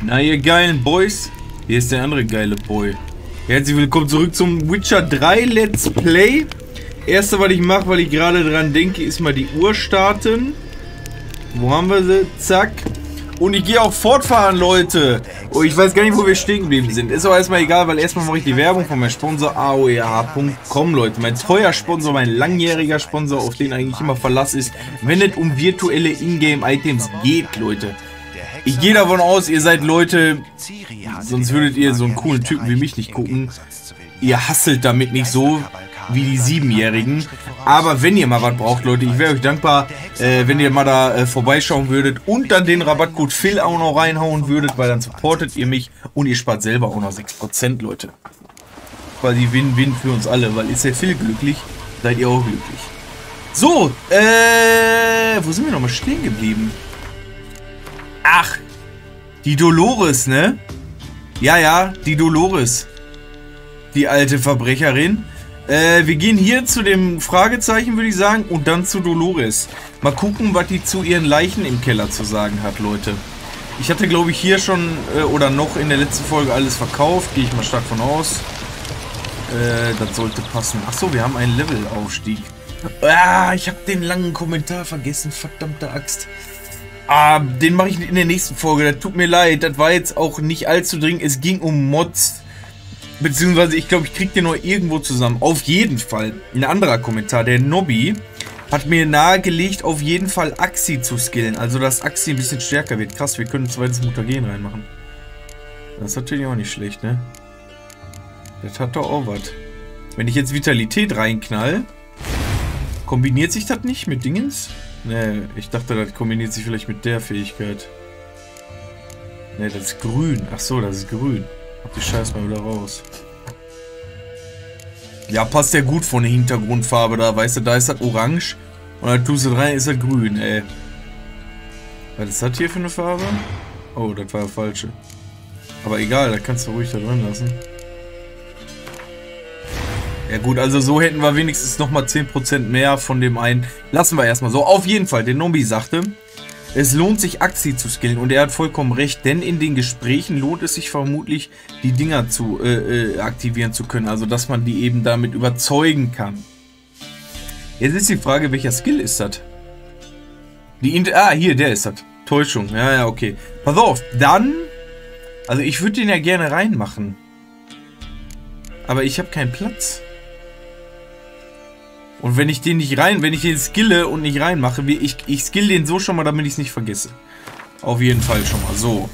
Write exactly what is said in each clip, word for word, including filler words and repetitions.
Na ihr geilen Boys, hier ist der andere geile Boy. Herzlich willkommen zurück zum Witcher drei Let's Play. Erste, was ich mache, weil ich gerade dran denke, ist mal die Uhr starten. Wo haben wir sie? Zack. Und ich gehe auch fortfahren, Leute. Oh, ich weiß gar nicht, wo wir stehen geblieben sind. Ist aber erstmal egal, weil erstmal mache ich die Werbung von meinem Sponsor A O E H punkt com, Leute. Mein treuer Sponsor, mein langjähriger Sponsor, auf den eigentlich immer Verlass ist, wenn es um virtuelle Ingame-Items geht, Leute. Ich gehe davon aus, ihr seid Leute, sonst würdet ihr so einen coolen Typen wie mich nicht gucken. Ihr hasselt damit nicht so wie die Siebenjährigen. Aber wenn ihr mal was braucht, Leute, ich wäre euch dankbar, äh, wenn ihr mal da äh, vorbeischauen würdet und dann den Rabattcode Phil auch noch reinhauen würdet, weil dann supportet ihr mich und ihr spart selber auch noch sechs Prozent, Leute. Quasi Win-Win für uns alle, weil ist ja Phil glücklich, seid ihr auch glücklich. So, äh, wo sind wir nochmal stehen geblieben? Ach, die Dolores, ne? Ja, ja, die Dolores. Die alte Verbrecherin. Äh, wir gehen hier zu dem Fragezeichen, würde ich sagen, und dann zu Dolores. Mal gucken, was die zu ihren Leichen im Keller zu sagen hat, Leute. Ich hatte, glaube ich, hier schon äh, oder noch in der letzten Folge alles verkauft. Gehe ich mal stark von aus. Äh, das sollte passen. Achso, wir haben einen Levelaufstieg. Ah, ich habe den langen Kommentar vergessen, verdammte Axt. Ah, den mache ich in der nächsten Folge. Das tut mir leid. Das war jetzt auch nicht allzu dringend. Es ging um Mods. Beziehungsweise, ich glaube, ich kriege den noch irgendwo zusammen. Auf jeden Fall. Ein anderer Kommentar. Der Nobby hat mir nahegelegt, auf jeden Fall Axi zu skillen. Also, dass Axi ein bisschen stärker wird. Krass, wir können ein zweites Mutagen reinmachen. Das ist natürlich auch nicht schlecht, ne? Das hat doch auch was. Wenn ich jetzt Vitalität reinknall, kombiniert sich das nicht mit Dingens? Ne, ich dachte, das kombiniert sich vielleicht mit der Fähigkeit. Ne, das ist grün. Ach so, das ist grün. Hab die Scheiße mal wieder raus. Ja, passt ja gut von der Hintergrundfarbe da. Weißt du, da ist das orange. Und dann tust du rein, ist das grün, ey. Was ist das hier für eine Farbe? Oh, das war ja falsche. Aber egal, da kannst du ruhig da drin lassen. Ja gut, also so hätten wir wenigstens nochmal zehn Prozent mehr von dem einen. Lassen wir erstmal so. Auf jeden Fall, der Nombi sagte, es lohnt sich Axi zu skillen. Und er hat vollkommen recht, denn in den Gesprächen lohnt es sich vermutlich, die Dinger zu äh, äh, aktivieren zu können. Also, dass man die eben damit überzeugen kann. Jetzt ist die Frage, welcher Skill ist das? Die Int Ah, hier, der ist das. Täuschung. Ja, ja, okay. Pass auf, dann... Also, ich würde den ja gerne reinmachen. Aber ich habe keinen Platz. Und wenn ich den nicht rein, wenn ich den skille und nicht reinmache, ich, ich skill den so schon mal, damit ich es nicht vergesse. Auf jeden Fall schon mal so.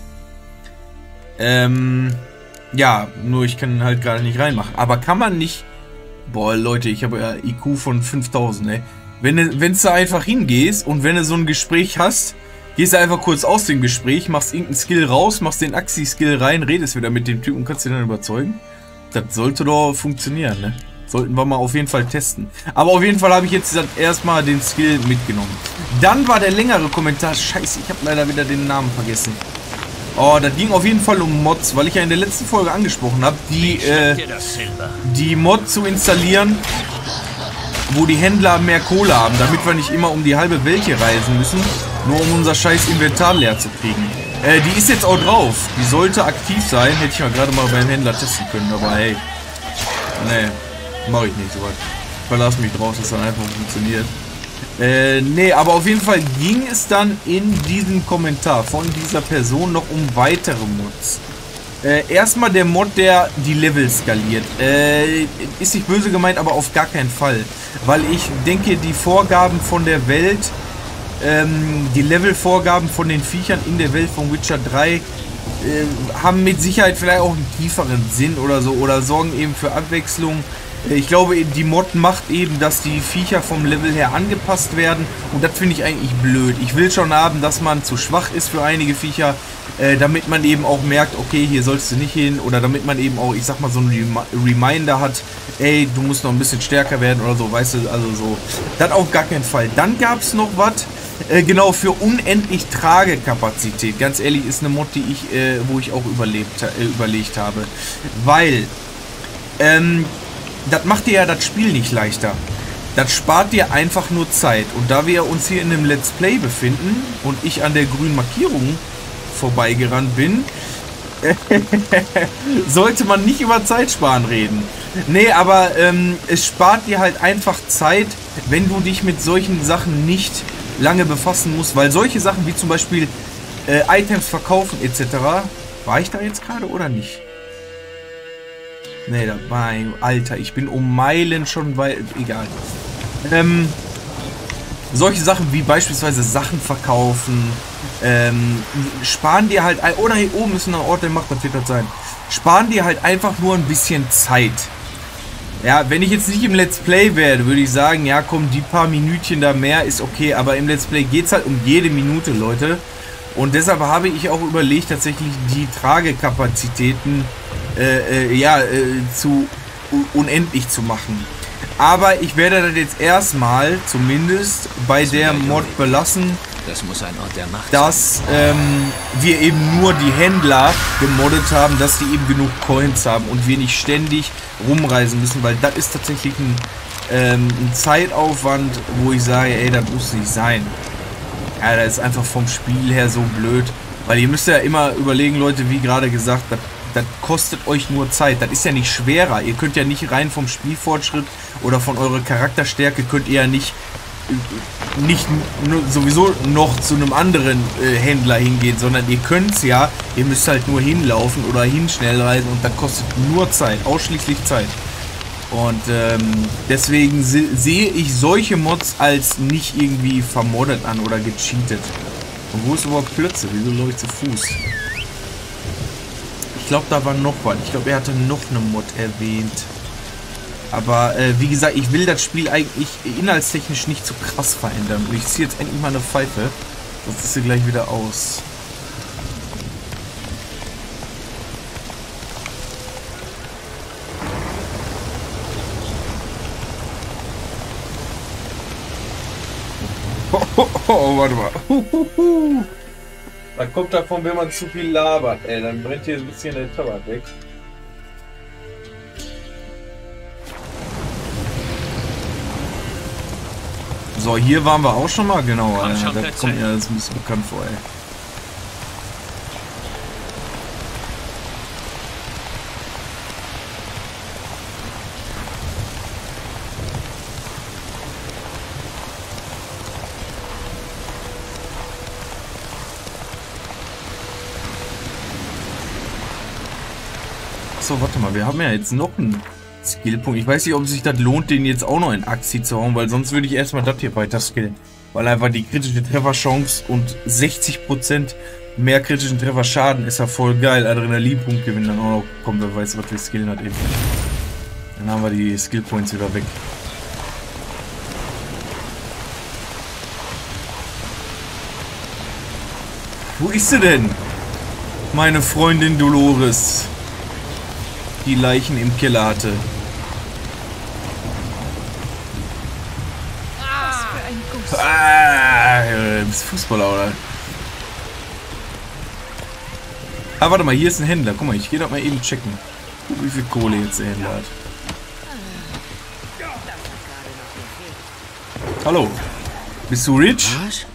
Ähm, ja, nur ich kann ihn halt gerade nicht reinmachen. Aber kann man nicht... Boah, Leute, ich habe ja I Q von fünftausend, ey. Wenn du, wenn du einfach hingehst und wenn du so ein Gespräch hast, gehst du einfach kurz aus dem Gespräch, machst irgendeinen Skill raus, machst den Axi-Skill rein, redest wieder mit dem Typ und kannst ihn dann überzeugen. Das sollte doch funktionieren, ne? Sollten wir mal auf jeden Fall testen. Aber auf jeden Fall habe ich jetzt erstmal den Skill mitgenommen. Dann war der längere Kommentar. Scheiße, ich habe leider wieder den Namen vergessen. Oh, das ging auf jeden Fall um Mods, weil ich ja in der letzten Folge angesprochen habe, die, äh, die Mod zu installieren, wo die Händler mehr Kohle haben, damit wir nicht immer um die halbe Welt hier reisen müssen, nur um unser scheiß Inventar leer zu kriegen. Äh, die ist jetzt auch drauf. Die sollte aktiv sein. Hätte ich mal gerade mal beim Händler testen können, aber hey. Nee. Mache ich nicht so weit. Ich verlasse mich drauf, dass das dann einfach funktioniert. Äh, nee, aber auf jeden Fall ging es dann in diesem Kommentar von dieser Person noch um weitere Mods. Äh, erstmal der Mod, der die Level skaliert. Äh, ist nicht böse gemeint, aber auf gar keinen Fall. Weil ich denke, die Vorgaben von der Welt, ähm, die Levelvorgaben von den Viechern in der Welt von Witcher drei, äh, haben mit Sicherheit vielleicht auch einen tieferen Sinn oder so. Oder sorgen eben für Abwechslung. Ich glaube, die Mod macht eben, dass die Viecher vom Level her angepasst werden. Und das finde ich eigentlich blöd. Ich will schon haben, dass man zu schwach ist für einige Viecher, äh, damit man eben auch merkt, okay, hier sollst du nicht hin. Oder damit man eben auch, ich sag mal, so einen Reminder hat, ey, du musst noch ein bisschen stärker werden oder so, weißt du, also so. Das auf gar keinen Fall. Dann gab es noch was, äh, genau, für unendlich Tragekapazität. Ganz ehrlich, ist eine Mod, die ich, äh, wo ich auch überlebt, äh, überlegt habe. Weil, ähm... das macht dir ja das Spiel nicht leichter. Das spart dir einfach nur Zeit. Und da wir uns hier in einem Let's Play befinden und ich an der grünen Markierung vorbeigerannt bin, sollte man nicht über Zeitsparen reden. Nee, aber ähm, es spart dir halt einfach Zeit, wenn du dich mit solchen Sachen nicht lange befassen musst, weil solche Sachen wie zum Beispiel äh, Items verkaufen et cetera. War ich da jetzt gerade oder nicht? Nee, da war ein... Alter, ich bin um Meilen schon bei... Egal. Ähm... Solche Sachen wie beispielsweise Sachen verkaufen, ähm, sparen dir halt, oder hier oben ist ein Ort, der macht, was wird das sein? Sparen dir halt einfach nur ein bisschen Zeit. Ja, wenn ich jetzt nicht im Let's Play wäre, würde ich sagen, ja komm, die paar Minütchen da mehr ist okay, aber im Let's Play geht es halt um jede Minute, Leute. Und deshalb habe ich auch überlegt, tatsächlich die Tragekapazitäten äh, äh, ja, äh, zu unendlich zu machen. Aber ich werde das jetzt erstmal, zumindest bei der Mod belassen, das muss ein Ort der Macht dass ähm, wir eben nur die Händler gemoddet haben, dass die eben genug Coins haben und wir nicht ständig rumreisen müssen, weil das ist tatsächlich ein, ähm, ein Zeitaufwand, wo ich sage, ey, das muss nicht sein. Ja, das ist einfach vom Spiel her so blöd, weil ihr müsst ja immer überlegen, Leute, wie gerade gesagt, das Das kostet euch nur Zeit. Das ist ja nicht schwerer. Ihr könnt ja nicht rein vom Spielfortschritt oder von eurer Charakterstärke könnt ihr ja nicht, nicht sowieso noch zu einem anderen äh, Händler hingehen, sondern ihr könnt es ja, ihr müsst halt nur hinlaufen oder hin schnell reisen und das kostet nur Zeit, ausschließlich Zeit. Und ähm, deswegen se sehe ich solche Mods als nicht irgendwie vermoddet an oder gecheatet. Und wo ist überhaupt Plötze? Wieso läuft ich zu Fuß? Ich glaube, da war noch was. Ich glaube, er hatte noch eine Mod erwähnt. Aber äh, wie gesagt, ich will das Spiel eigentlich inhaltstechnisch nicht so krass verändern. Und ich ziehe jetzt endlich mal eine Pfeife. Sonst ist sie gleich wieder aus. Oh, oh, oh, warte mal. Da kommt davon, wenn man zu viel labert, ey, dann brennt hier ein bisschen der Tabak weg. So, hier waren wir auch schon mal, genau. Äh, das kommt mir jetzt ein bisschen bekannt vor, ey. So, warte mal, wir haben ja jetzt noch einen Skillpunkt. Ich weiß nicht, ob sich das lohnt, den jetzt auch noch in Axi zu hauen, weil sonst würde ich erstmal das hier weiter skillen. Weil einfach die kritische Trefferchance und sechzig Prozent mehr kritischen Trefferschaden ist ja voll geil. Adrenalinpunkt gewinnen dann auch noch. Komm, wer weiß, was wir skillen hat eben. Dann haben wir die Skillpoints wieder weg. Wo ist sie denn? Meine Freundin Dolores. Die Leichen im Keller hatte. Was für ein Guss. Ah, du bist Fußballer, oder? Ah, warte mal, hier ist ein Händler. Guck mal, ich gehe doch mal eben checken. Guck, wie viel Kohle jetzt der Händler hat. Hallo. Bist du rich? Was?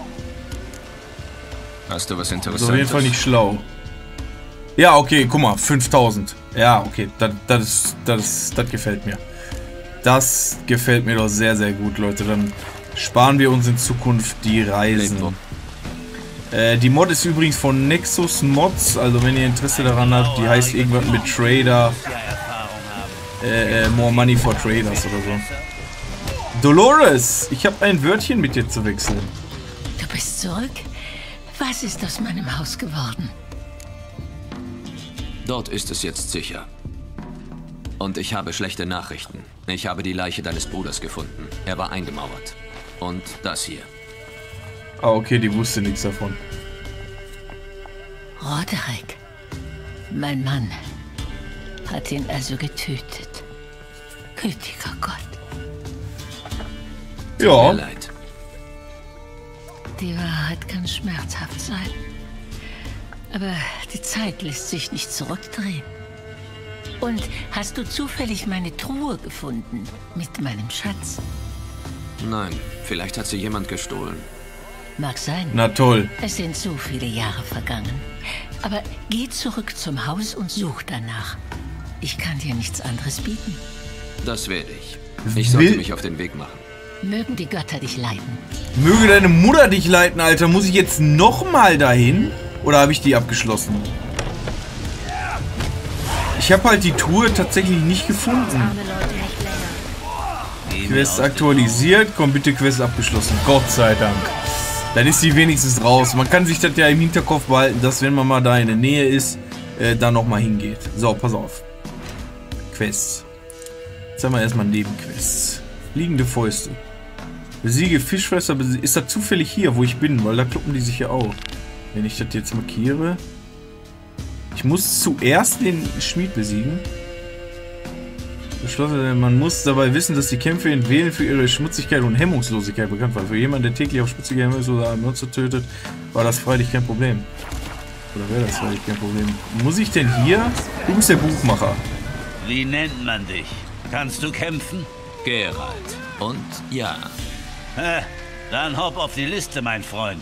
Hast du was Das Interessantes? ist auf jeden Fall nicht schlau. Ja, okay, guck mal, fünftausend. Ja, okay, das, das, das, das gefällt mir. Das gefällt mir doch sehr, sehr gut, Leute. Dann sparen wir uns in Zukunft die Reisen. Äh, die Mod ist übrigens von Nexus Mods, also wenn ihr Interesse daran habt, die heißt irgendwas mit Trader. Äh, äh, More Money for Traders oder so. Dolores, ich habe ein Wörtchen mit dir zu wechseln. Du bist zurück? Was ist aus meinem Haus geworden? Dort ist es jetzt sicher. Und ich habe schlechte Nachrichten. Ich habe die Leiche deines Bruders gefunden. Er war eingemauert. Und das hier. Ah, okay, die wusste nichts davon. Roderick. Mein Mann hat ihn also getötet. Gütiger Gott. Tut Ja. mir leid. Die Wahrheit kann schmerzhaft sein. Aber die Zeit lässt sich nicht zurückdrehen. Und hast du zufällig meine Truhe gefunden mit meinem Schatz? Nein, vielleicht hat sie jemand gestohlen. Mag sein. Na toll. Es sind so viele Jahre vergangen. Aber geh zurück zum Haus und such danach. Ich kann dir nichts anderes bieten. Das werde ich. Ich sollte Will- mich auf den Weg machen. Mögen die Götter dich leiten. Möge deine Mutter dich leiten, Alter. Muss ich jetzt nochmal dahin? Oder habe ich die abgeschlossen? Ich habe halt die Tour tatsächlich nicht gefunden. Quest aktualisiert. Komm, bitte Quest abgeschlossen. Gott sei Dank. Dann ist sie wenigstens raus. Man kann sich das ja im Hinterkopf behalten, dass wenn man mal da in der Nähe ist, äh, da nochmal hingeht. So, pass auf. Quests. Jetzt haben wir erstmal Nebenquests. Liegende Fäuste. Besiege Fischfresser. Ist das zufällig hier, wo ich bin? Weil da kloppen die sich ja auch. Wenn ich das jetzt markiere. Ich muss zuerst den Schmied besiegen. Beschlossen, man muss dabei wissen, dass die Kämpfe in Wählen für ihre Schmutzigkeit und Hemmungslosigkeit bekannt waren. Für jemanden, der täglich auf schmutzige, hemmungslose Monster tötet, war das freilich kein Problem. Oder wäre das freilich kein Problem? Muss ich denn hier? Du bist der Buchmacher. Wie nennt man dich? Kannst du kämpfen? Geralt. Und ja. Hä? Dann hopp auf die Liste, mein Freund.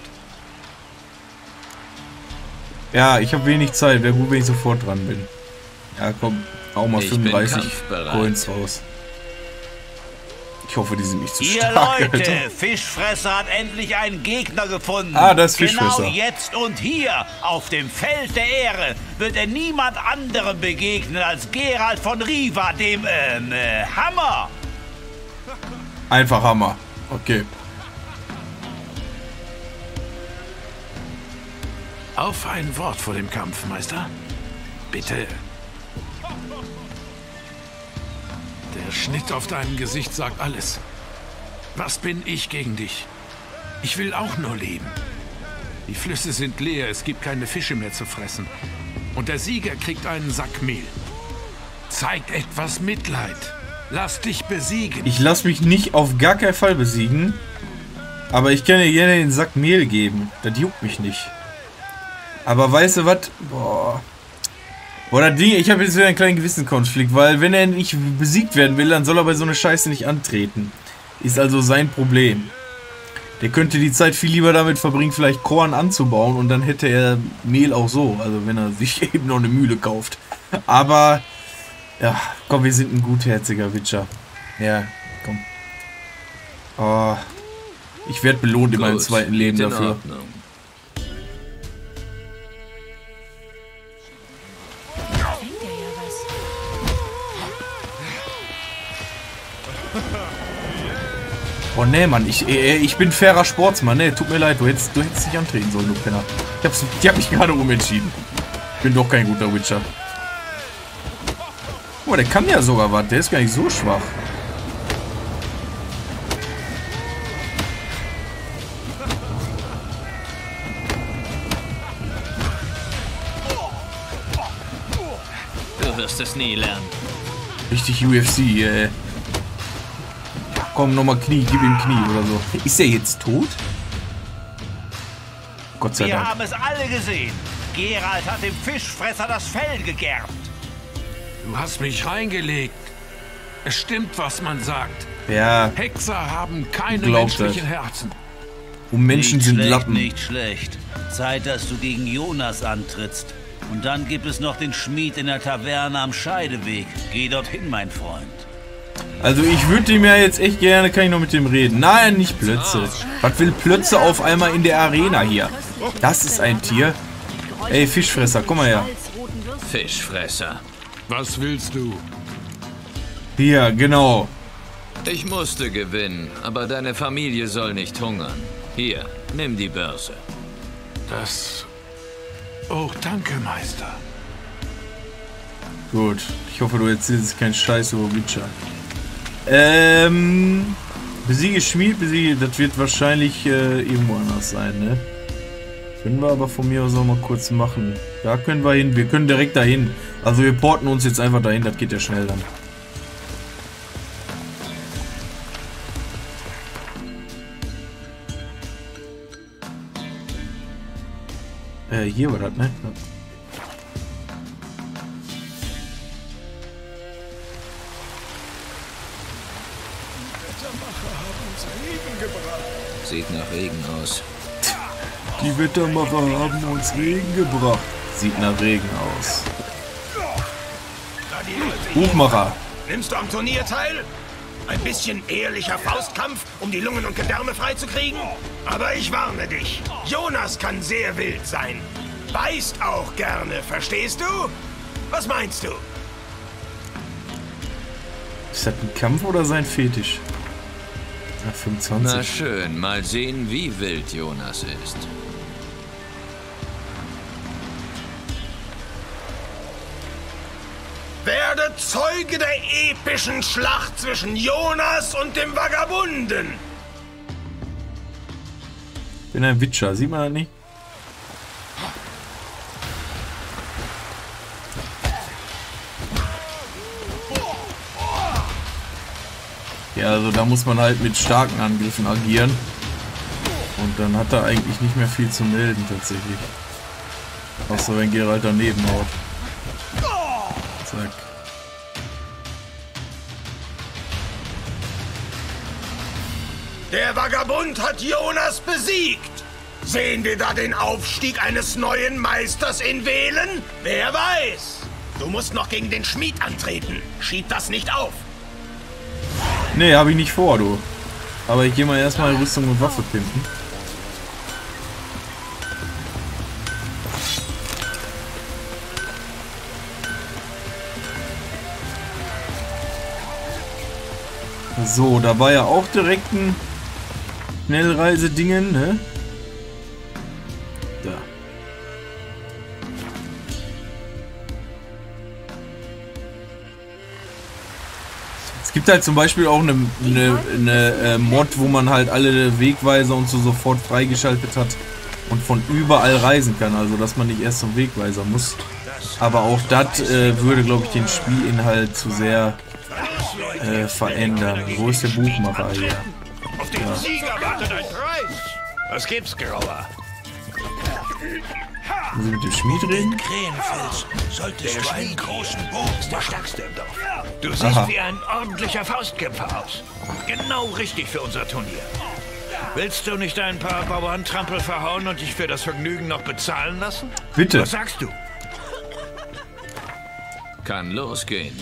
Ja, ich habe wenig Zeit. Wäre gut, wenn ich sofort dran bin. Ja, komm. Hau mal Ich bin fünfunddreißig kampfbereit. Coins raus. Ich hoffe, die sind nicht zu Ihr stark, Leute, Alter. Fischfresser hat endlich einen Gegner gefunden. Ah, das ist Fischfresser. Genau jetzt und hier, auf dem Feld der Ehre, wird er niemand anderem begegnen als Geralt von Riva, dem, ähm, äh, Hammer. Einfach Hammer. Okay. Auf ein Wort vor dem Kampf, Meister. Bitte. Der Schnitt auf deinem Gesicht sagt alles. Was bin ich gegen dich? Ich will auch nur leben. Die Flüsse sind leer, es gibt keine Fische mehr zu fressen. Und der Sieger kriegt einen Sack Mehl. Zeig etwas Mitleid. Lass dich besiegen. Ich lasse mich nicht auf gar keinen Fall besiegen. Aber ich kann dir gerne den Sack Mehl geben. Das juckt mich nicht. Aber weißt du was? Boah. Boah, das Ding, ich habe jetzt wieder einen kleinen Gewissenskonflikt, weil wenn er nicht besiegt werden will, dann soll er bei so einer Scheiße nicht antreten. Ist also sein Problem. Der könnte die Zeit viel lieber damit verbringen, vielleicht Korn anzubauen und dann hätte er Mehl auch so. Also wenn er sich eben noch eine Mühle kauft. Aber, ja, komm, wir sind ein gutherziger Witcher. Ja, komm. Oh, ich werde belohnt in meinem Gut, zweiten Leben geht in dafür. Ordnung. Oh ne, Mann, ich, ich bin fairer Sportsmann, ne, tut mir leid, du hättest, du hättest dich antreten sollen, du Penner. Ich hab's, ich hab mich gerade umentschieden. Bin doch kein guter Witcher. Oh, der kann ja sogar was, der ist gar nicht so schwach. Du wirst es nie lernen. Richtig U F C, äh. Komm, nochmal Knie, gib ihm Knie oder so. Ist er jetzt tot? Gott sei Wir Dank. haben es alle gesehen. Geralt hat dem Fischfresser das Fell gegerbt. Du hast mich reingelegt. Es stimmt, was man sagt. Ja, Hexer haben keine Glaubt menschlichen das. Herzen. und Menschen nicht sind schlecht, Lappen. Nicht schlecht. Zeit, dass du gegen Jonas antrittst. Und dann gibt es noch den Schmied in der Taverne am Scheideweg. Geh dorthin, mein Freund. Also ich würde dem ja jetzt echt gerne, kann ich noch mit dem reden. Nein, nicht Plötze. Was will Plötze auf einmal in der Arena hier? Das ist ein Tier. Ey, Fischfresser, komm mal her. Fischfresser. Was willst du? Hier, genau. Ich musste gewinnen, aber deine Familie soll nicht hungern. Hier, nimm die Börse. Das... Oh, danke, Meister. Gut. Ich hoffe, du erzählst jetzt keinen Scheiß über Witcher. Ähm... Besiege Schmied, besiege... Das wird wahrscheinlich äh, irgendwo anders sein, ne? Können wir aber von mir aus auch mal kurz machen. Da können wir hin. Wir können direkt dahin. Also wir porten uns jetzt einfach dahin. Das geht ja schnell dann. Äh, hier war das, ne? Ja. Sieht nach Regen aus. Die Wettermacher haben uns Regen gebracht. Sieht nach Regen aus. Buchmacher. Nimmst du am Turnier teil? Ein bisschen ehrlicher Faustkampf, um die Lungen und Gedärme freizukriegen? Aber ich warne dich. Jonas kann sehr wild sein. Beißt auch gerne, verstehst du? Was meinst du? Ist das ein Kampf oder sein Fetisch? Ja, fünfundzwanzig. Na schön, mal sehen, wie wild Jonas ist. Werde Zeuge der epischen Schlacht zwischen Jonas und dem Vagabunden. Bin ein Witcher, sieht man das nicht? Ja, also da muss man halt mit starken Angriffen agieren. Und dann hat er eigentlich nicht mehr viel zu melden tatsächlich. Außer wenn Geralt daneben haut. Zack. Der Vagabund hat Jonas besiegt. Sehen wir da den Aufstieg eines neuen Meisters in Velen? Wer weiß. Du musst noch gegen den Schmied antreten. Schieb das nicht auf. Nee, habe ich nicht vor, du. Aber ich gehe mal erstmal Rüstung und Waffe pimpen. So, da war ja auch direkt ein Schnellreisedingen, ne? Da. Es gibt halt zum Beispiel auch eine, eine, eine äh, Mod, wo man halt alle Wegweiser und so sofort freigeschaltet hat und von überall reisen kann, also dass man nicht erst zum Wegweiser muss. Aber auch das äh, würde, glaube ich, den Spielinhalt zu sehr äh, verändern. Wo ist der Buchmacher hier? Auf den Ja. Sieger wartet ein Preis. Was gibt's, Grauer? Muss ich mit dem Schmied reden? Krähenfels solltest du einen großen Bogen, der stärkste im Dorf. Du siehst Aha. wie ein ordentlicher Faustkämpfer aus. Genau richtig für unser Turnier. Willst du nicht ein paar Bauerntrampel verhauen und dich für das Vergnügen noch bezahlen lassen? Bitte. Was sagst du? Kann losgehen.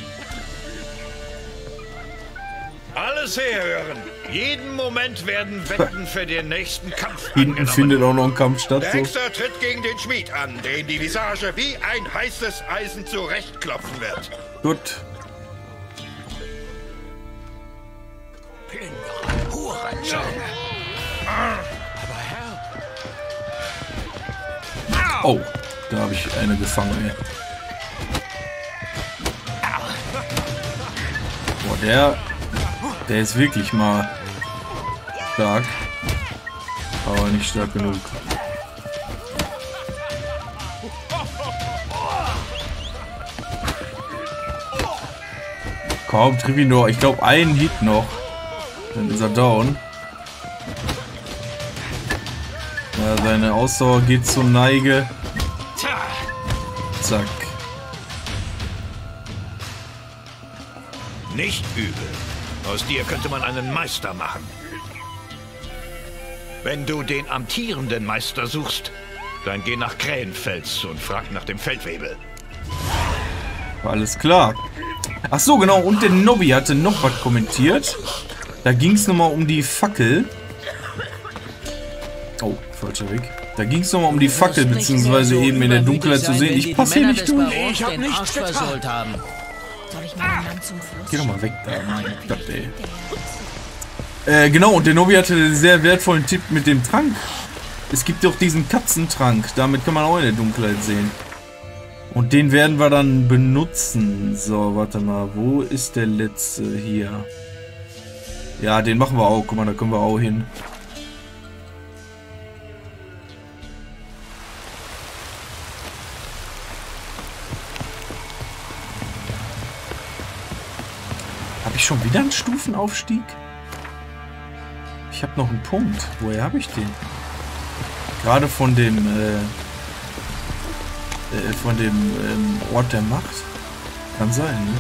Alles herhören. Jeden Moment werden Wetten für den nächsten Kampf Hinten angenommen. findet auch noch ein Kampf statt. Der So. Hexer tritt gegen den Schmied an, dem die Visage wie ein heißes Eisen zurechtklopfen wird. Gut. Oh, da habe ich eine gefangen, ey. Boah, der, der ist wirklich mal stark, aber nicht stark genug. Komm, Trivino, ich glaube einen Hit noch, dann ist er down. Ja, seine Ausdauer geht zur Neige. Zack. Nicht übel. Aus dir könnte man einen Meister machen. Wenn du den amtierenden Meister suchst, dann geh nach Krähenfels und frag nach dem Feldwebel. Alles klar. Ach so, genau. Und der Nobby hatte noch was kommentiert. Da ging es nochmal um die Fackel. Oh, falscher Weg. Da ging es nochmal um die Fackel, beziehungsweise eben in der Dunkelheit zu sehen. Ich passe hier nicht durch. Ich hab nichts versäult haben. Soll ich meinen Mann zum Fluss Geh doch mal weg da. Mein Gott, ey. Äh, genau. Und der Nobby hatte einen sehr wertvollen Tipp mit dem Trank. Es gibt doch diesen Katzentrank. Damit kann man auch in der Dunkelheit sehen. Und den werden wir dann benutzen. So, warte mal. Wo ist der letzte? Hier. Ja, den machen wir auch. Guck mal, da können wir auch hin. Habe ich schon wieder einen Stufenaufstieg? Ich habe noch einen Punkt. Woher habe ich den? Gerade von dem... Äh, von dem ähm, Ort der Macht. Kann sein, ne?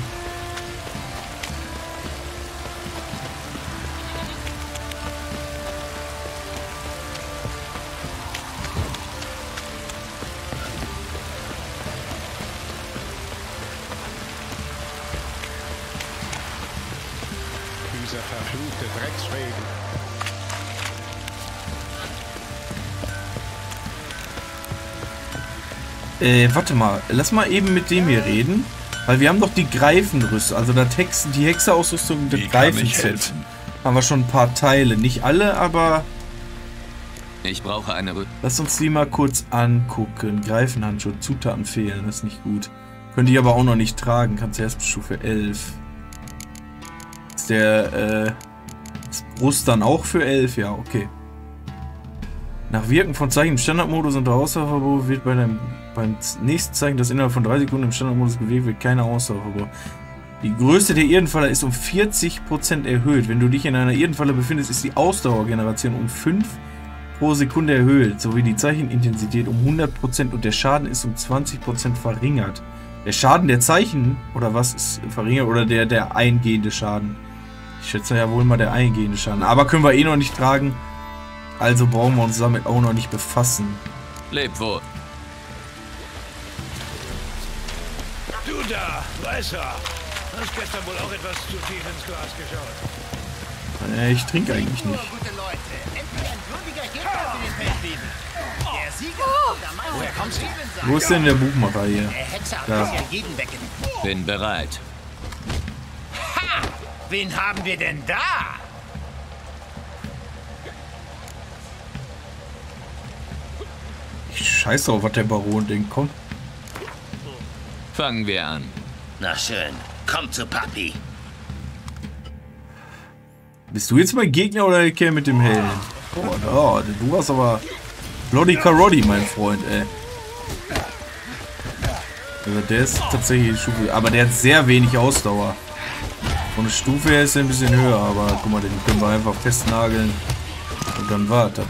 verfluchte Drecksregen. Äh, warte mal. Lass mal eben mit dem hier reden. Weil wir haben doch die Greifenrüstung, also das Hex, die Hexerausrüstung, das Greifenset. Haben wir schon ein paar Teile. Nicht alle, aber... Ich brauche eine Rü... Lass uns die mal kurz angucken. Greifenhandschuhe, Zutaten fehlen, das ist nicht gut. Könnte ich aber auch noch nicht tragen. Kannst du erst bis Stufe elf. Ist der, äh... Ist Brust dann auch für elf? Ja, okay. Nach Wirken von Zeichen im Standardmodus unter Ausdauerverbot wird bei dem, beim nächsten Zeichen, das innerhalb von drei Sekunden im Standardmodus bewegt wird, keine Ausdauerverbot. Die Größe der Irrenfalle ist um vierzig Prozent erhöht. Wenn du dich in einer Irrenfalle befindest, ist die Ausdauergeneration um fünf pro Sekunde erhöht, sowie die Zeichenintensität um hundert Prozent und der Schaden ist um zwanzig Prozent verringert. Der Schaden der Zeichen, oder was ist verringert, oder der, der eingehende Schaden? Ich schätze ja wohl mal der eingehende Schaden. Aber können wir eh noch nicht tragen. Also brauchen wir uns damit auch noch nicht befassen. Leb wohl. Du da, Weißer. Hast gestern wohl auch etwas zu tief ins Glas geschaut. Äh, ich trinke eigentlich nicht. Gute Leute, endlich ein würdiger Gegner für den Feldwebel. Der Sieger der Meister. Woher kommst du? Wo ist denn der Buchmacher hier? Der Hexer hat Da. bisher jeden weggenommen. Bin bereit. Ha! Wen haben wir denn da? Ich scheiß drauf, was der Baron denkt. Komm. Fangen wir an. Na schön, komm zu Papi. Bist du jetzt mein Gegner oder der Kerl mit dem Helm? Oh, da, du warst aber Bloody Karodi, mein Freund, ey. Also der ist tatsächlich die Stufe, aber der hat sehr wenig Ausdauer. Von der Stufe her ist er ein bisschen höher, aber guck mal, den können wir einfach festnageln und dann wartet.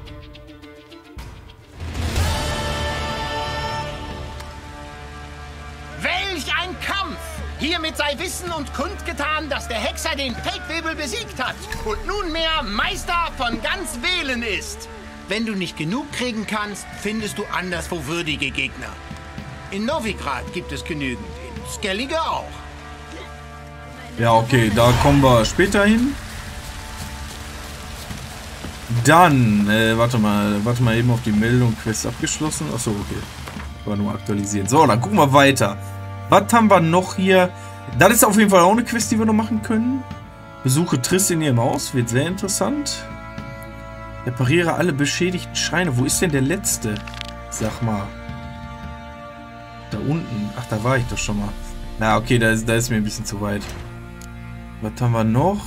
Welch ein Kampf! Hiermit sei Wissen und kundgetan, dass der Hexer den Feldwebel besiegt hat und nunmehr Meister von ganz Velen ist. Wenn du nicht genug kriegen kannst, findest du anderswo würdige Gegner. In Novigrad gibt es genügend, in Skellige auch. Ja, okay, da kommen wir später hin. Dann, äh, warte mal, warte mal eben auf die Meldung, Quest abgeschlossen. Achso, okay. War nur aktualisieren. So, dann gucken wir weiter. Was haben wir noch hier? Das ist auf jeden Fall auch eine Quest, die wir noch machen können. Besuche Triss in ihrem Haus, wird sehr interessant. Repariere alle beschädigten Schreine. Wo ist denn der letzte? Sag mal. Da unten. Ach, da war ich doch schon mal. Na, okay, da ist, da ist mir ein bisschen zu weit. Was haben wir noch?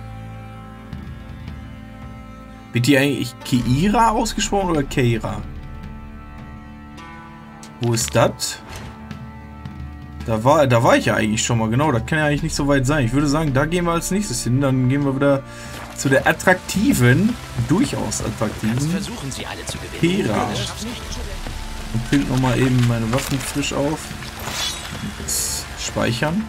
Wird die eigentlich Keira ausgesprochen oder Keira? Wo ist das? Da war, da war ich ja eigentlich schon mal, genau. Das kann ja eigentlich nicht so weit sein. Ich würde sagen, da gehen wir als nächstes hin. Dann gehen wir wieder zu der attraktiven, durchaus attraktiven Versuchen sie alle zu gewinnen. Keira. Und pilt nochmal eben meine Waffen frisch auf. Jetzt speichern.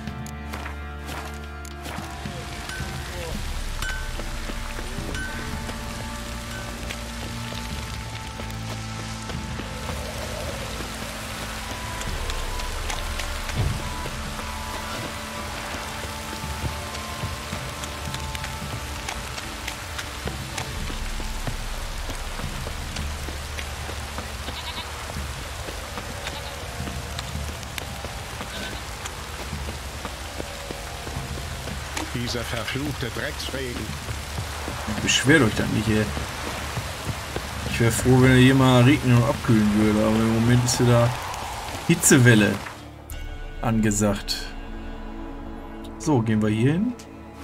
Dieser verfluchte Drecksregen. Beschwert euch dann nicht, ey. Ich wäre froh, wenn er hier mal regnen und abkühlen würde, aber im Moment ist wieder Hitzewelle angesagt. So, gehen wir hier hin.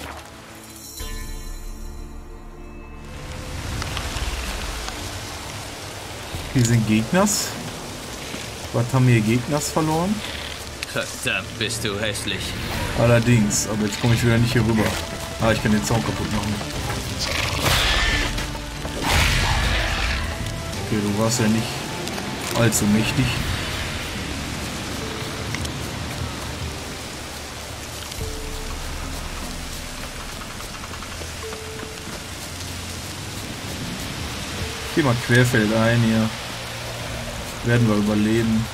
Hier sind Gegners. Was haben wir Gegners verloren? Verdammt, bist du hässlich. Allerdings, aber jetzt komme ich wieder nicht hier rüber. Ah, ich kann den Zaun kaputt machen. Okay, du warst ja nicht allzu mächtig. Geh mal querfeld ein hier. Werden wir überleben.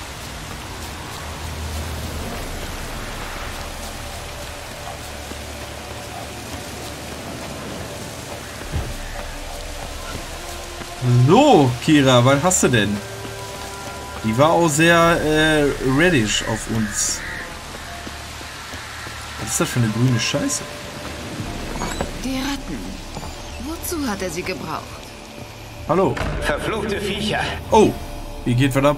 So, Kira, was hast du denn? Die war auch sehr äh, reddish auf uns. Was ist das für eine grüne Scheiße? Die Ratten. Wozu hat er sie gebraucht? Hallo. Verfluchte Viecher. Oh, hier geht was ab.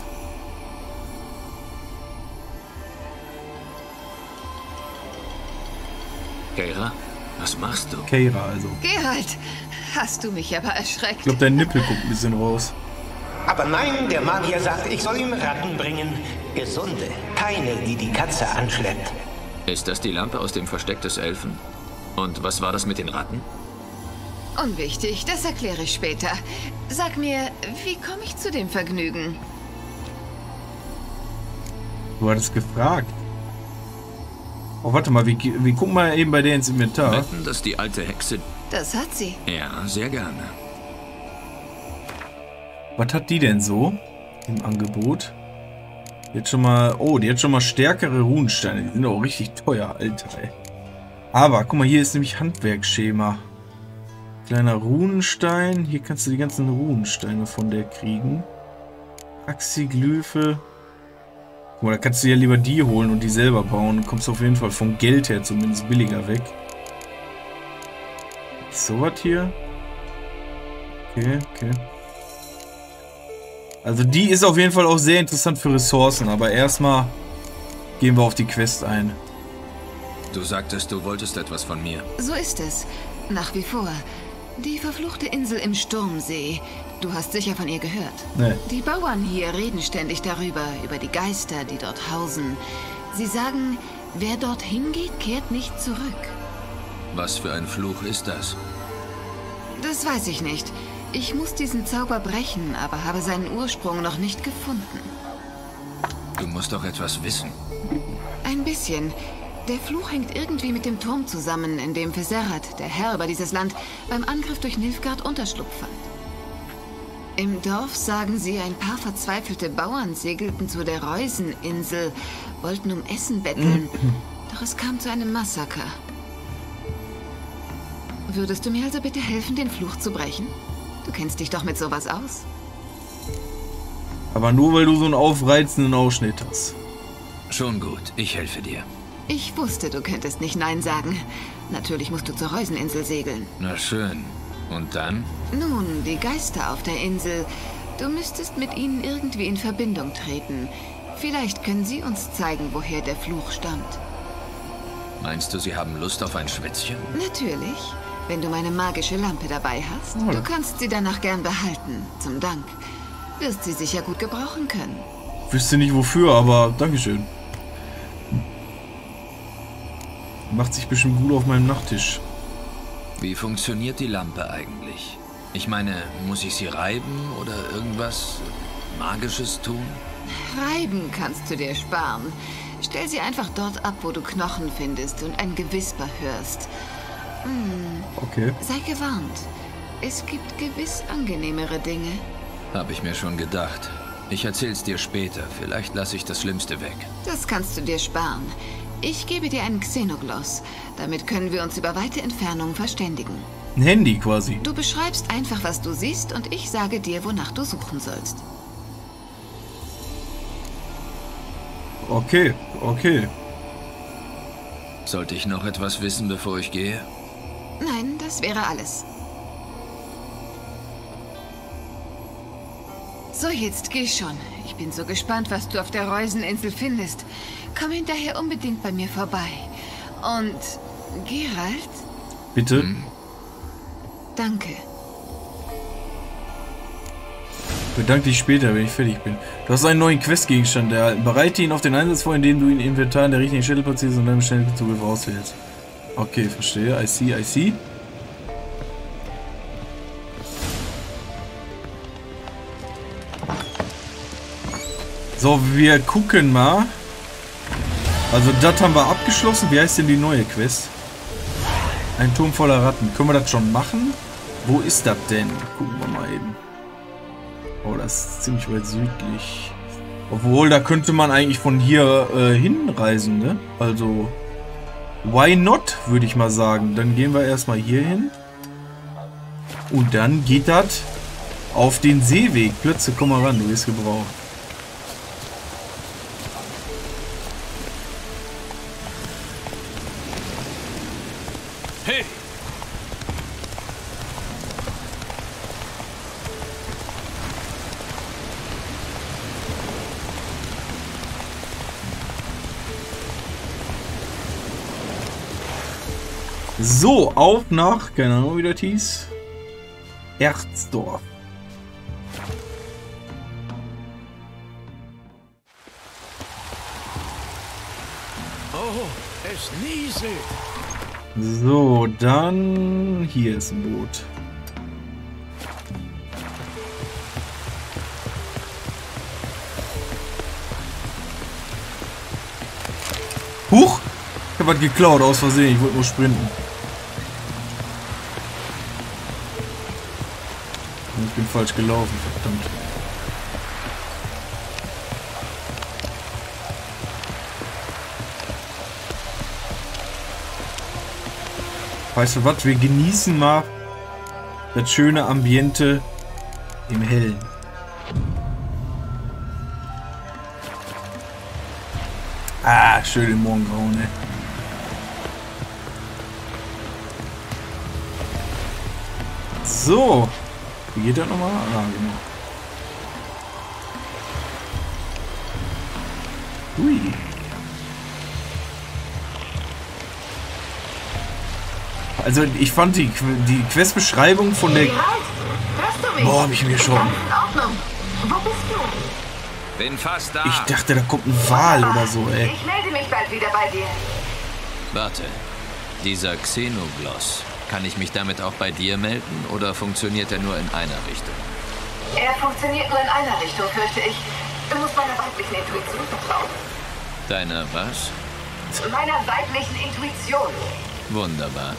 Keira, was machst du? Keira, also. Geralt, hast du mich aber erschreckt. Ich glaube, dein Nippel guckt ein bisschen raus. Aber nein, der Magier sagt, ich soll ihm Ratten bringen. Gesunde. Keine, die die Katze anschleppt. Ist das die Lampe aus dem Versteck des Elfen? Und was war das mit den Ratten? Unwichtig, das erkläre ich später. Sag mir, wie komme ich zu dem Vergnügen? Du hattest gefragt. Oh, warte mal, wir, wir gucken mal eben bei der ins Inventar. Wetten, dass die alte Hexe... Das hat sie. Ja, sehr gerne. Was hat die denn so im Angebot? Die hat schon mal... Oh, die hat schon mal stärkere Runensteine. Die sind auch richtig teuer, Alter, ey. Aber, guck mal, hier ist nämlich Handwerksschema. Kleiner Runenstein. Hier kannst du die ganzen Runensteine von der kriegen. Axiglyphe. Guck mal, da kannst du ja lieber die holen und die selber bauen. Du kommst auf jeden Fall vom Geld her zumindest billiger weg. So was hier. Okay, okay. Also die ist auf jeden Fall auch sehr interessant für Ressourcen. Aber erstmal gehen wir auf die Quest ein. Du sagtest, du wolltest etwas von mir. So ist es. Nach wie vor. Die verfluchte Insel im Sturmsee. Du hast sicher von ihr gehört. Nee. Die Bauern hier reden ständig darüber, über die Geister, die dort hausen. Sie sagen, wer dorthin geht, kehrt nicht zurück. Was für ein Fluch ist das? Das weiß ich nicht. Ich muss diesen Zauber brechen, aber habe seinen Ursprung noch nicht gefunden. Du musst doch etwas wissen. Ein bisschen. Der Fluch hängt irgendwie mit dem Turm zusammen, in dem Feserrat, der Herr über dieses Land, beim Angriff durch Nilfgaard Unterschlupf fand. Im Dorf sagen sie, ein paar verzweifelte Bauern segelten zu der Reuseninsel, wollten um Essen betteln, doch es kam zu einem Massaker. Würdest du mir also bitte helfen, den Fluch zu brechen? Du kennst dich doch mit sowas aus. Aber nur, weil du so einen aufreizenden Ausschnitt hast. Schon gut, ich helfe dir. Ich wusste, du könntest nicht Nein sagen. Natürlich musst du zur Reuseninsel segeln. Na schön. Und dann? Nun, die Geister auf der Insel. Du müsstest mit ihnen irgendwie in Verbindung treten. Vielleicht können sie uns zeigen, woher der Fluch stammt. Meinst du, sie haben Lust auf ein Schwätzchen? Natürlich. Wenn du meine magische Lampe dabei hast. Oh. Du kannst sie danach gern behalten. Zum Dank. Wirst sie sicher gut gebrauchen können. Wüsste nicht wofür, aber Dankeschön. Macht sich bestimmt gut auf meinem Nachttisch. Wie funktioniert die Lampe eigentlich? Ich meine, muss ich sie reiben oder irgendwas Magisches tun? Reiben kannst du dir sparen. Stell sie einfach dort ab, wo du Knochen findest und ein Gewisper hörst. Hm. Okay. Sei gewarnt. Es gibt gewiss angenehmere Dinge. Hab ich mir schon gedacht. Ich erzähl's dir später. Vielleicht lasse ich das Schlimmste weg. Das kannst du dir sparen. Ich gebe dir einen Xenogloss. Damit können wir uns über weite Entfernungen verständigen. Ein Handy quasi. Du beschreibst einfach, was du siehst, und ich sage dir, wonach du suchen sollst. Okay, okay. Sollte ich noch etwas wissen, bevor ich gehe? Nein, das wäre alles. So, jetzt geh schon. Ich bin so gespannt, was du auf der Reuseninsel findest. Komm hinterher unbedingt bei mir vorbei. Und Geralt? Bitte? Hm? Danke. Bedank dich später, wenn ich fertig bin. Du hast einen neuen Questgegenstand erhalten. Bereite ihn auf den Einsatz vor, indem du ihn im Inventar in der richtigen Stelle platzierst und dann beständigen Zugriff auswählst. Okay, verstehe. I see, I see. So, wir gucken mal. Also, das haben wir abgeschlossen. Wie heißt denn die neue Quest? Ein Turm voller Ratten. Können wir das schon machen? Wo ist das denn? Gucken wir mal eben. Oh, das ist ziemlich weit südlich. Obwohl, da könnte man eigentlich von hier äh, hinreisen, ne? Also, why not, würde ich mal sagen. Dann gehen wir erstmal hier hin. Und dann geht das Auf den Seeweg. Plötzlich komm mal ran, du wirst gebraucht. Hey! So, auf nach, keine Ahnung, wie das hieß. Erzdorf. Oh, es nieselt. So, dann hier ist ein Boot. Huch! Ich hab was geklaut aus Versehen, ich wollte nur sprinten. Ich bin falsch gelaufen, verdammt. Weißt du was? Wir genießen mal das schöne Ambiente im Hellen. Ah, schön im Morgengrau, ne? So. Wie geht das nochmal? Ah, genau. Hui. Also ich fand die, die Questbeschreibung von der... Boah, hab ich mir schon... Wo bist du? Bin fast da. Ich dachte, da kommt ein Wal oder so, ey. Ich melde mich bald wieder bei dir. Warte. Dieser Xenogloss. Kann ich mich damit auch bei dir melden oder funktioniert er nur in einer Richtung? Er funktioniert nur in einer Richtung, fürchte ich. Du musst meiner weiblichen Intuition vertrauen. Deiner was? Meiner weiblichen Intuition. Wunderbar.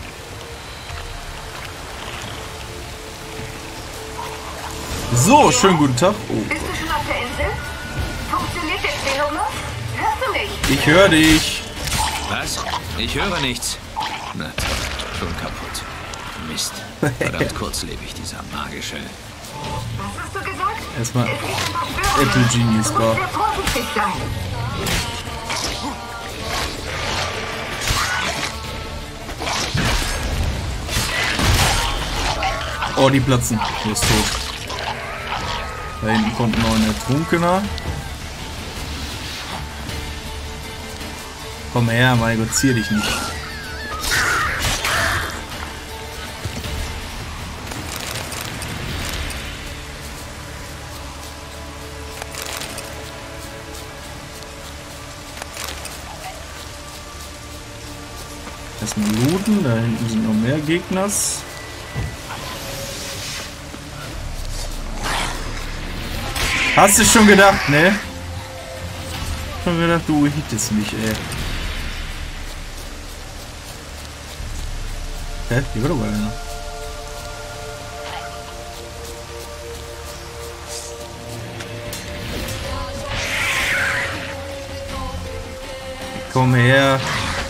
So, schönen guten Tag. Oh. Bist du schon auf der Insel? Funktioniert der Xenogloss? Hörst du mich? Ich höre dich. Was? Ich höre nichts. Na toll, schon kaputt. Mist. Verdammt kurzlebig, dieser magische... Was hast du gesagt? Erstmal Apple Genius Bar. Du musst sehr vorsichtig sein. Oh, die platzen. Der ist tot. Da hinten kommt noch ein Ertrunkener. Komm her, mein Gott, zier dich nicht. Erstmal looten, da hinten sind noch mehr Gegners. Hast du schon gedacht, ne? Schon gedacht, du hittest mich, ey. Hä? Hier war doch einer. Komm her.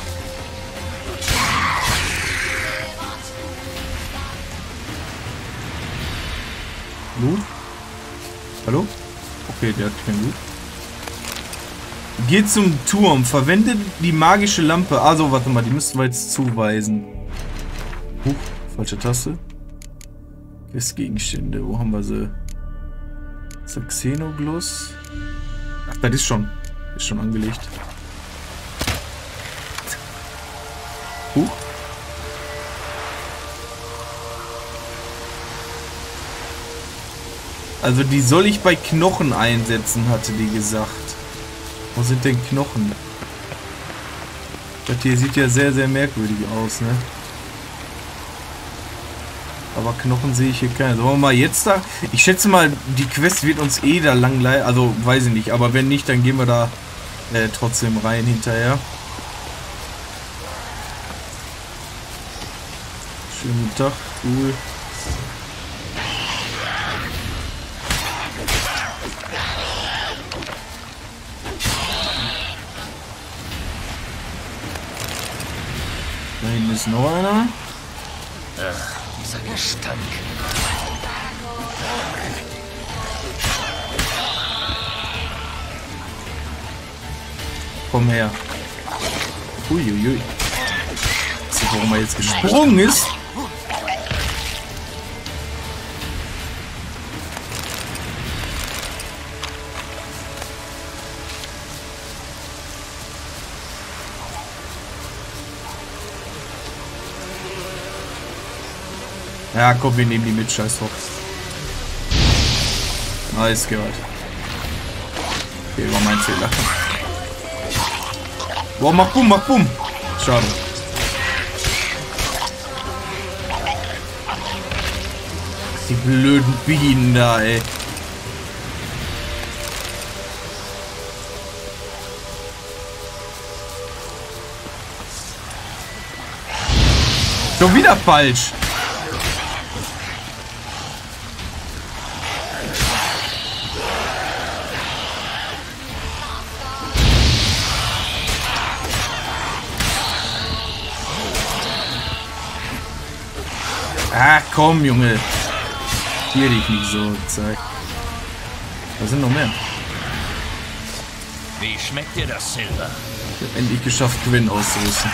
Loot? Hallo? Okay, der hat kein Loot. Geht zum Turm. Verwendet die magische Lampe. Also, warte mal, die müssten wir jetzt zuweisen. Huch, falsche Taste. Questgegenstände. Wo haben wir sie? So, Xenogloss. Ach, das ist schon. Ist schon angelegt. Huch. Also die soll ich bei Knochen einsetzen, hatte die gesagt. Wo sind denn Knochen? Das hier sieht ja sehr, sehr merkwürdig aus, ne? Aber Knochen sehe ich hier keine. Sollen wir mal jetzt da? Ich schätze mal, die Quest wird uns eh da lang leiten. Also, weiß ich nicht. Aber wenn nicht, dann gehen wir da äh, trotzdem rein hinterher. Schönen Tag, cool. Da hinten ist noch einer. Ach, dieser Gestank. Komm her. Uiuiui. So, warum er jetzt gesprungen ist? Ja, komm, wir nehmen die mit, scheiß drauf. Nice gehört. Okay, war mein Fehler. Boah, mach bumm, mach bumm. Schade. Die blöden Bienen da, ey. Schon wieder falsch. Ah, komm, Junge. Hier dich nicht so, zeig. Da sind noch mehr. Wie schmeckt dir das, Silver? Ich hab endlich geschafft, Gwyn auszurüsten.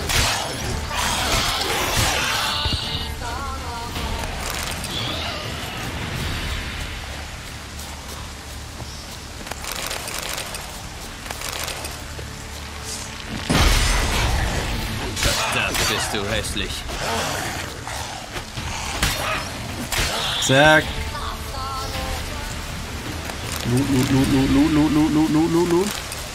Verdammt, bist du hässlich. Zack. Loot, loot, loot, loot, loot, loot, loot, loot, loot, loot.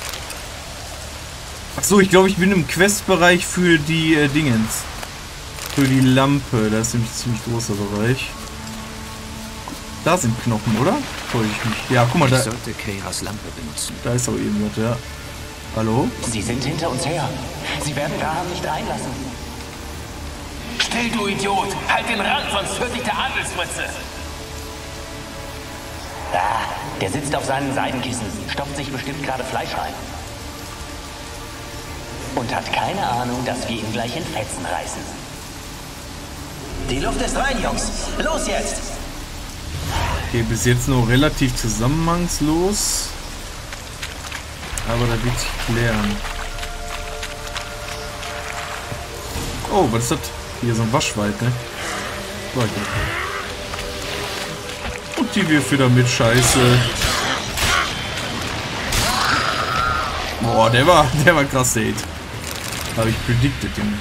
Achso, ich glaube, ich bin im Questbereich für die äh, Dingens. Für die Lampe. Das ist nämlich ein ziemlich großer Bereich. Da sind Knochen, oder? Freue ich mich. Ja, guck mal, da. Ich sollte Keiras Lampe benutzen. Da ist auch irgendwas, ja. Hallo? Sie sind hinter uns her. Sie werden Raham nicht reinlassen. Still, du Idiot! Halt den Rand, sonst hört dich der Adelsfritze! Ah, der sitzt auf seinen Seidenkissen, stopft sich bestimmt gerade Fleisch rein. Und hat keine Ahnung, dass wir ihn gleich in Fetzen reißen. Die Luft ist rein, Jungs! Los jetzt! Okay, bis jetzt nur relativ zusammenhangslos. Aber da wird sich klären. Oh, was ist das? Hier so ein Waschwald, ne? Leute. Und die wirft wieder mit Scheiße. Boah, der war, der war krass, Hate. Habe ich predicted, Junge.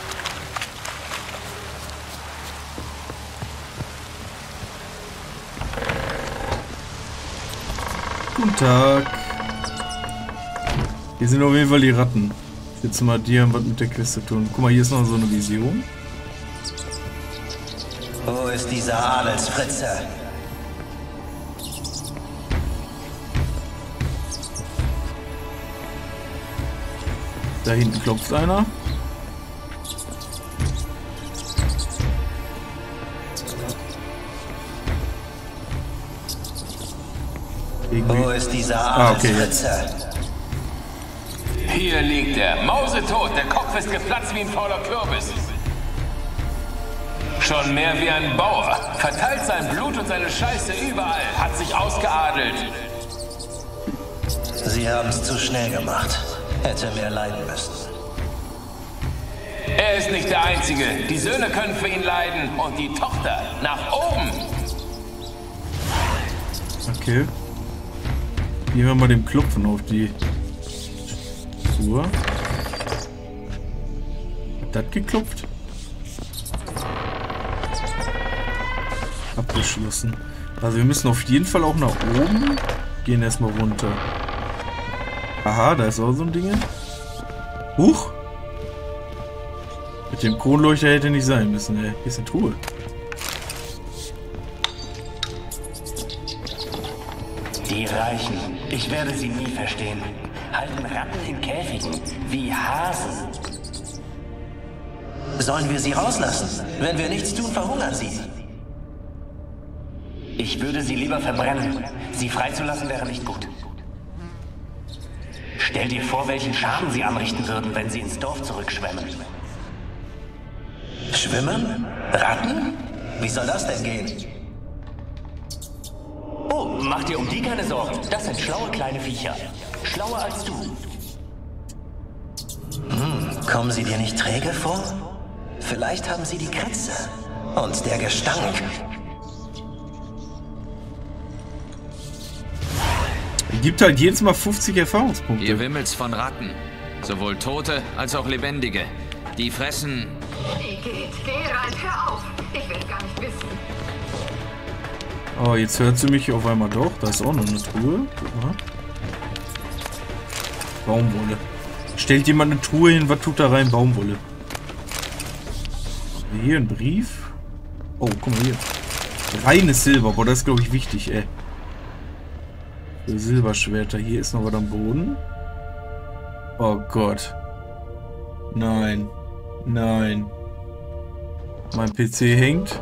Guten Tag. Hier sind auf jeden Fall die Ratten. Jetzt mal die haben was mit der Quest zu tun. Guck mal, hier ist noch so eine Vision. Wo ist dieser Adelsfritze? Da hinten klopft einer. Irgendwie. Wo ist dieser Ah, okay, jetzt. Adelsfritze? Hier liegt er, mausetot, der Kopf ist geplatzt wie ein fauler Kürbis. Schon mehr wie ein Bauer, verteilt sein Blut und seine Scheiße überall, hat sich ausgeadelt. Sie haben es zu schnell gemacht. Hätte mehr leiden müssen. Er ist nicht der Einzige. Die Söhne können für ihn leiden und die Tochter nach oben. Okay. Gehen wir mal dem Klopfen auf die Uhr. Hat das geklopft? Abgeschlossen. Also wir müssen auf jeden Fall auch nach oben. Gehen erstmal runter. Aha, da ist auch so ein Ding. Huch! Mit dem Kronleuchter hätte nicht sein müssen, ey. Hier ist eine Truhe. Die Reichen. Ich werde sie nie verstehen. Halten Ratten in Käfigen. Wie Hasen. Sollen wir sie rauslassen? Wenn wir nichts tun, verhungern sie. Ich würde sie lieber verbrennen. Sie freizulassen wäre nicht gut. Stell dir vor, welchen Schaden sie anrichten würden, wenn sie ins Dorf zurückschwemmen. Schwimmen? Ratten? Wie soll das denn gehen? mach dir um die keine Sorgen. Das sind schlaue kleine Viecher. Schlauer als du. Hm, kommen sie dir nicht träge vor? Vielleicht haben sie die Kratze. Und der Gestank. Gibt halt jedes Mal fünfzig Erfahrungspunkte. Ihr wimmelt's von Ratten. Sowohl Tote als auch Lebendige. Die fressen... Wie geht? Geralt, hör auf. Ich will gar nicht wissen. Oh, jetzt hört sie mich auf einmal doch. Da ist auch noch eine Truhe. Guck mal. Baumwolle. Stellt jemand eine Truhe hin, was tut da rein? Baumwolle. Hier ein Brief. Oh, guck mal hier. Reines Silber. Boah, das ist, glaube ich, wichtig, ey. Für Silberschwerter. Hier ist noch was am Boden. Oh Gott. Nein. Nein. Mein P C hängt.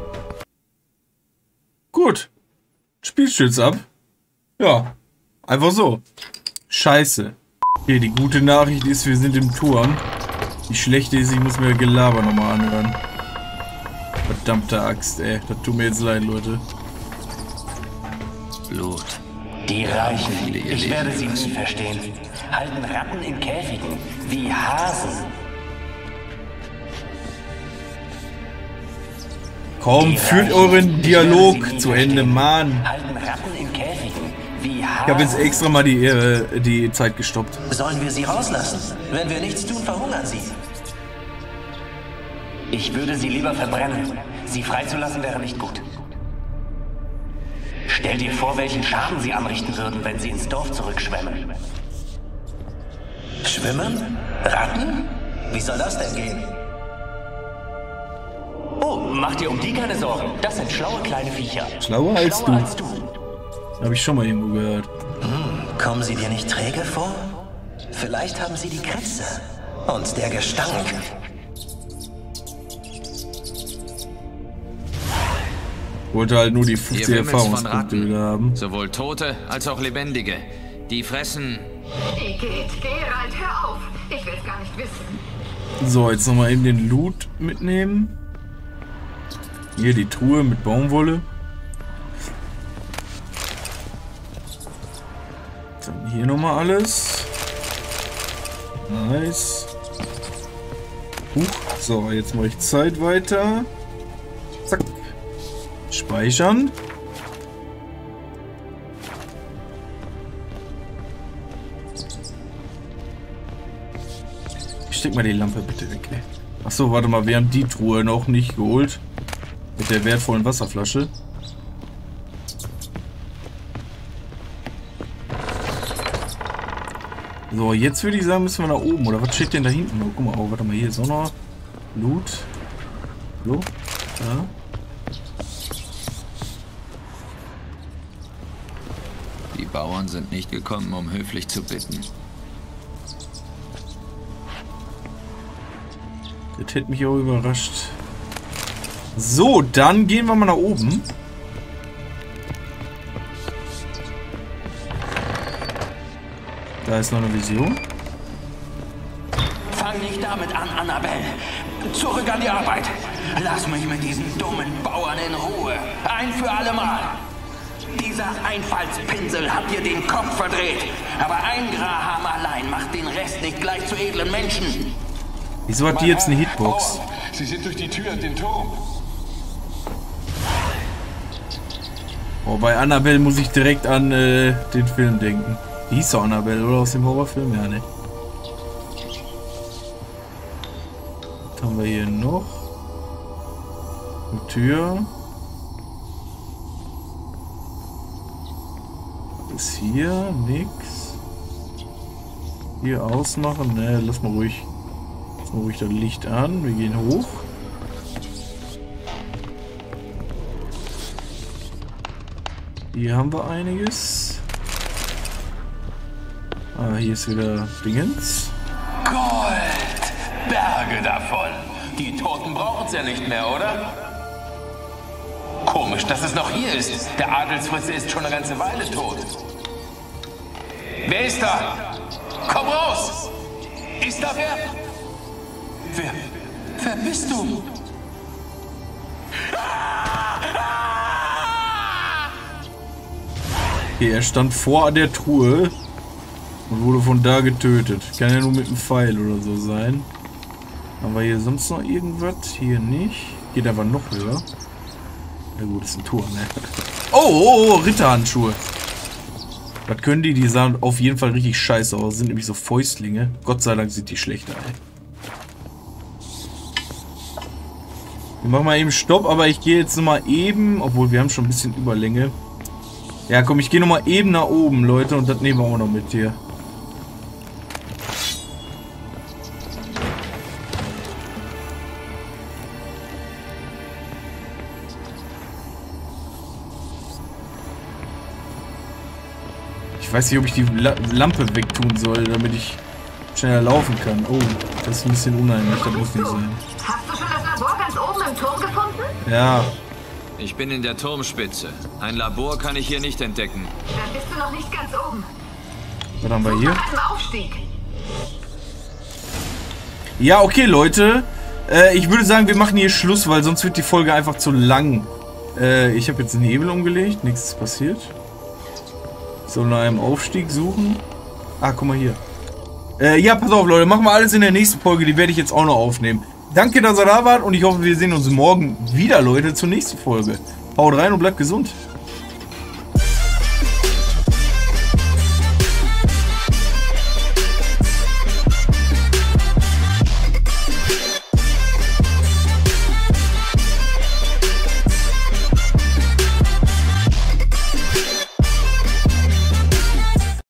Gut. Spiel stürzt ab. Ja. Einfach so. Scheiße. Okay, die gute Nachricht ist, wir sind im Turm. Die schlechte ist, ich muss mir Gelaber nochmal anhören. Verdammte Axt, ey. Das tut mir jetzt leid, Leute. Blut. Die Reichen. Ich werde sie nie verstehen. Halten Ratten in Käfigen. Wie Hasen. Komm, führt euren Dialog zu Ende, Mann. Halten Ratten in Käfigen. Wie Hasen. Ich habe jetzt extra mal die, äh, die Zeit gestoppt. Sollen wir sie rauslassen? Wenn wir nichts tun, verhungern sie. Ich würde sie lieber verbrennen. Sie freizulassen wäre nicht gut. Stell dir vor, welchen Schaden sie anrichten würden, wenn sie ins Dorf zurückschwemmen. Schwimmen? Ratten? Wie soll das denn gehen? Oh, mach dir um die keine Sorgen. Das sind schlaue kleine Viecher. Schlauer als Schlauer du. Als du. Habe ich schon mal irgendwo gehört. Hm, kommen sie dir nicht träge vor? Vielleicht haben sie die Kratze. Und der Gestank. Wollte halt nur die fünfzig Erfahrungspunkte wieder haben. Sowohl Tote als auch Lebendige. Die fressen... Wie geht? Geralt, hör auf. Ich will es gar nicht wissen. So, jetzt nochmal eben den Loot mitnehmen. Hier die Truhe mit Baumwolle. Dann hier nochmal alles. Nice. Huch. So, jetzt mache ich Zeit weiter. Zack. Speichern. Steck mal die Lampe bitte weg, ey. Achso, warte mal, wir haben die Truhe noch nicht geholt. Mit der wertvollen Wasserflasche. So, jetzt würde ich sagen, müssen wir nach oben. Oder was steht denn da hinten? Oh, guck mal, oh, warte mal, hier ist auch noch Loot. So, ja. Die Bauern sind nicht gekommen, um höflich zu bitten. Das hätte mich auch überrascht. So, dann gehen wir mal nach oben. Da ist noch eine Vision. Fang nicht damit an, Annabelle. Zurück an die Arbeit. Lass mich mit diesen dummen Bauern in Ruhe. Ein für alle Mal. Dieser Einfallspinsel hat dir den Kopf verdreht. Aber ein Graham allein macht den Rest nicht gleich zu edlen Menschen. Wieso hat die jetzt eine Hitbox? Oh, Sie sind durch die Tür in den Turm. Oh, bei Annabelle muss ich direkt an äh, den Film denken. Die hieß doch Annabelle, oder? Aus dem Horrorfilm? Ja, ne? Was haben wir hier noch? Eine Tür. Ist hier nix. Hier ausmachen? Ne, lass mal ruhig. Lass mal ruhig das Licht an. Wir gehen hoch. Hier haben wir einiges. Ah, hier ist wieder Dingens. Gold! Berge davon. Die Toten brauchen es ja nicht mehr, oder? Komisch, dass es noch hier ist. Der Adelsfritze ist schon eine ganze Weile tot. Wer ist da? Komm raus! Ist da wer? Wer? Wer bist du? Okay, er stand vor der Truhe und wurde von da getötet. Kann ja nur mit einem Pfeil oder so sein. Haben wir hier sonst noch irgendwas? Hier nicht. Geht aber noch höher. Na gut, das ist ein Tor, ne? Oh, oh, oh, Ritterhandschuhe. Was können die? Die sahen auf jeden Fall richtig scheiße aus. Sind nämlich so Fäustlinge. Gott sei Dank sind die schlechter, ey. Wir machen mal eben Stopp, aber ich gehe jetzt nochmal eben, obwohl wir haben schon ein bisschen Überlänge. Ja, komm, ich gehe nochmal eben nach oben, Leute, und das nehmen wir auch noch mit hier. Ich weiß nicht, ob ich die La Lampe wegtun soll, damit ich schneller laufen kann. Oh, das ist ein bisschen unheimlich, das muss nicht sein. Hast du schon das Labor ganz oben im Turm gefunden? Ja. Ich bin in der Turmspitze. Ein Labor kann ich hier nicht entdecken. Dann bist du noch nicht ganz oben. Was haben wir hier? Aufstieg. Ja, okay, Leute. Äh, ich würde sagen, wir machen hier Schluss, weil sonst wird die Folge einfach zu lang. Äh, ich habe jetzt einen Hebel umgelegt. Nichts ist passiert. So, nach einem Aufstieg suchen. Ah, guck mal hier. Äh, ja, pass auf, Leute. Machen wir alles in der nächsten Folge. Die werde ich jetzt auch noch aufnehmen. Danke, dass ihr da wart. Und ich hoffe, wir sehen uns morgen wieder, Leute, zur nächsten Folge. Haut rein und bleibt gesund.